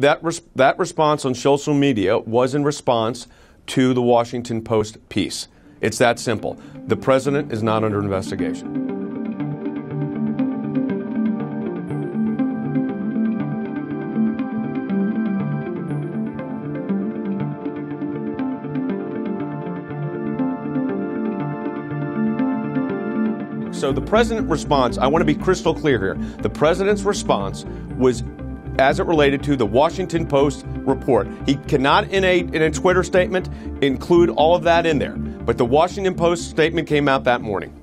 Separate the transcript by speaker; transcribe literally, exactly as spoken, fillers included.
Speaker 1: that, res that response on social media was in response to the Washington Post piece. It's that simple. The president is not under investigation. So the president's response, I want to be crystal clear here. The president's response was as it related to the Washington Post report. He cannot, in a, in a Twitter statement, include all of that in there. But the Washington Post statement came out that morning.